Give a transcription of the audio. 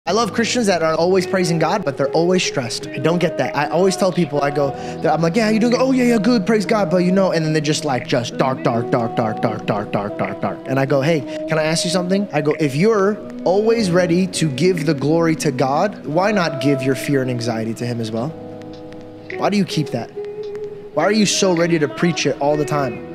I love Christians that are always praising God, but they're always stressed. I don't get that. I always tell people, I'm like, yeah, you doing? Oh yeah, good, praise God. But you know, and then they're just like, just dark. And I go, hey, can I ask you something? I go, if you're always ready to give the glory to God, why not give your fear and anxiety to him as well? Why do you keep that? Why are you so ready to preach it all the time?